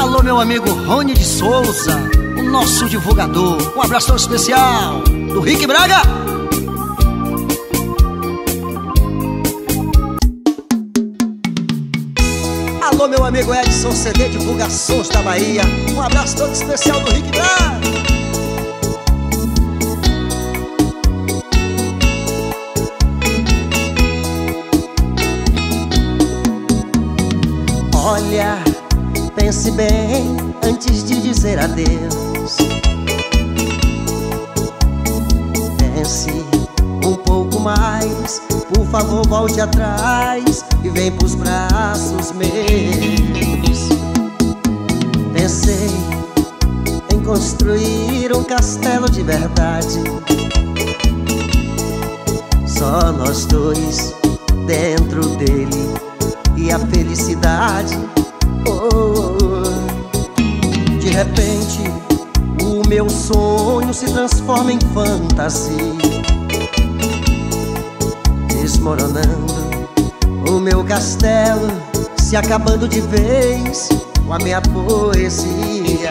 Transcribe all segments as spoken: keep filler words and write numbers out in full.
Alô, meu amigo Rony de Souza, o nosso divulgador. Um abraço especial do Rick Braga. Alô, meu amigo Edson C D Divulgações da Bahia. Um abraço todo especial do Rick Braga. Olha, pense bem antes de dizer adeus. Pense um pouco mais, por favor volte atrás e vem pros braços meus. Pensei em construir um castelo de verdade, só nós dois dentro dele e a felicidade. Oh, de repente o meu sonho se transforma em fantasia, desmoronando o meu castelo, se acabando de vez com a minha poesia.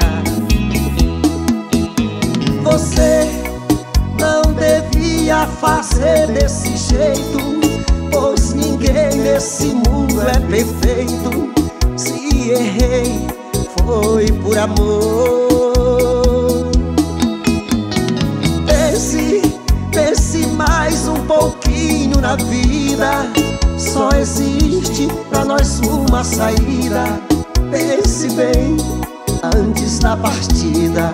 Você não devia fazer desse jeito, pois ninguém nesse mundo é perfeito. Se errei, foi por amor. Pense, pense mais um pouquinho na vida, só existe pra nós uma saída. Pense bem antes da partida.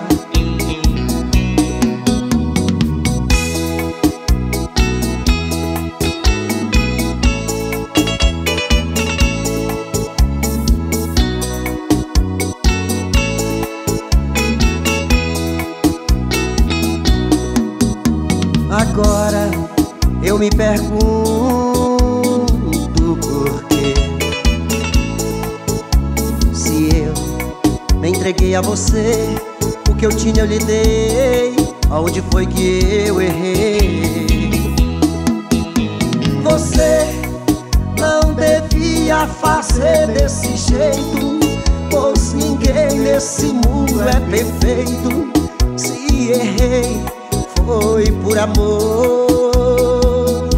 Agora eu me pergunto por quê. Se eu me entreguei a você, o que eu tinha eu lhe dei, aonde foi que eu errei? Você não devia fazer desse jeito, pois ninguém nesse mundo é perfeito. Se errei, foi por amor.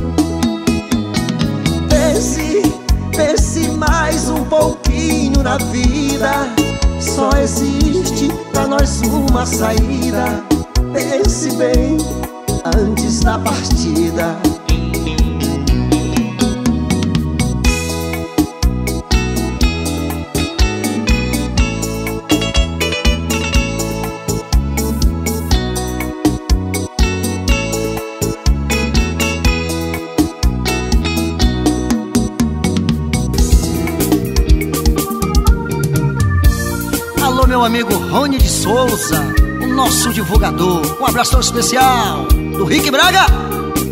Pense, pense mais um pouquinho na vida, só existe pra nós uma saída. Pense bem antes da partida. Alô, meu amigo Rony de Souza, o nosso divulgador. Um abraço especial do Rick Braga.